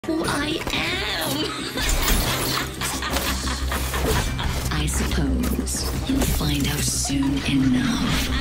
who I am. I suppose you'll find out soon enough.